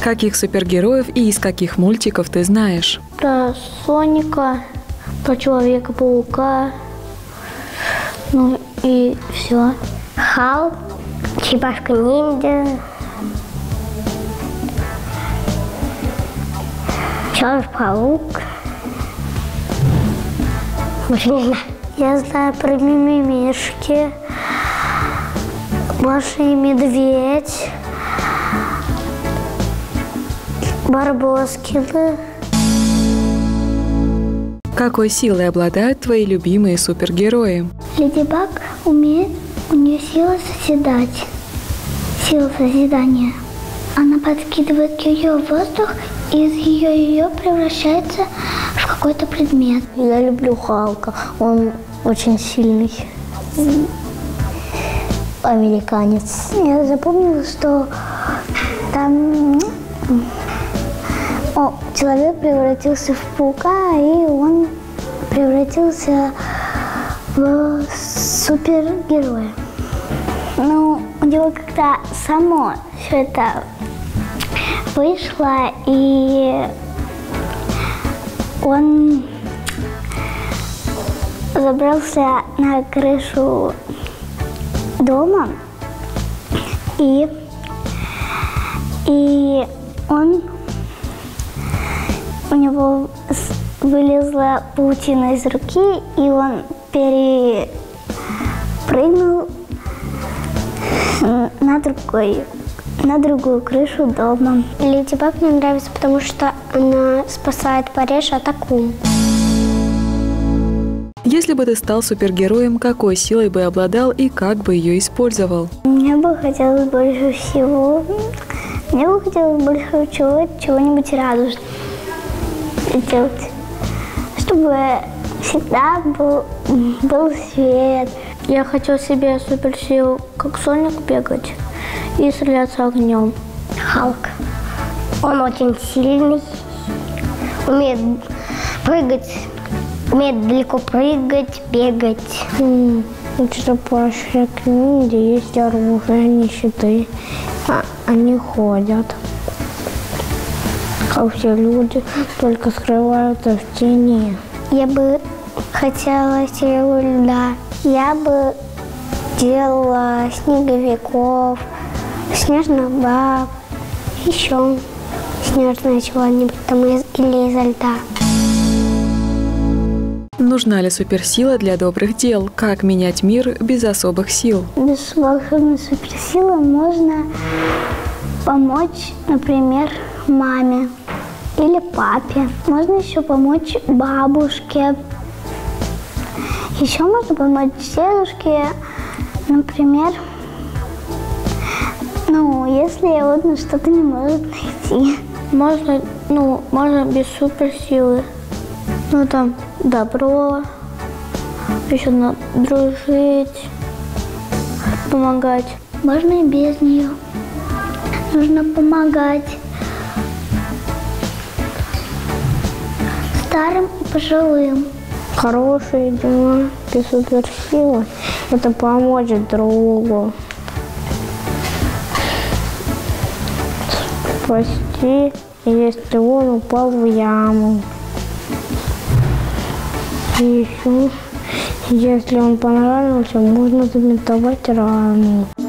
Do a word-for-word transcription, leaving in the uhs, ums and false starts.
Каких супергероев и из каких мультиков ты знаешь? Про Соника, про Человека-паука, ну и все. Халк, Черепашка-ниндзя, Человек-паук. Я знаю про Мимимишки, Маша и Медведь, Барбоскины. Какой силой обладают твои любимые супергерои? Леди Баг умеет, у нее сила созидать, сила созидания. Она подкидывает ее в воздух, и из ее ее превращается в какой-то предмет. Я люблю Халка, он очень сильный американец. Я запомнила, что там О, человек превратился в паука, и он превратился в супергероя. Ну, у него как-то само все это вышло, и он забрался на крышу дома, и, и он, у него вылезла паутина из руки, и он перепрыгнул на другой, на другую крышу дома. Леди Баг мне нравится, потому что она спасает Париж от акул. Если бы ты стал супергероем, какой силой бы обладал и как бы ее использовал? Мне бы хотелось больше всего, мне бы хотелось больше всего чего-нибудь радужного сделать, чтобы всегда был, был свет. Я хочу себе суперсилу, как Соник, бегать и стреляться огнем. Халк. Он очень сильный, умеет прыгать, умеет далеко прыгать, бегать. У Черепашек-ниндзя есть оружие, они щиты, а они ходят, как все люди, только скрываются в тени. Я бы хотела силу льда. Я бы делала снеговиков, снежных баб, еще снежное чего-нибудь там из, или изо льда. Нужна ли суперсила для добрых дел? Как менять мир без особых сил? Без волшебной суперсилы можно помочь, например, маме или папе. Можно еще помочь бабушке. Еще можно помочь дедушке, например, ну, если он что-то не может найти. Можно, ну, можно без суперсилы. Ну, там, добро, еще надо дружить, помогать. Можно и без нее. Нужно помогать старым и пожилым. Хорошие дела без суперсилы – это помочь другу. Спасти, если он упал в яму. И еще, если он понравился, можно забинтовать рану.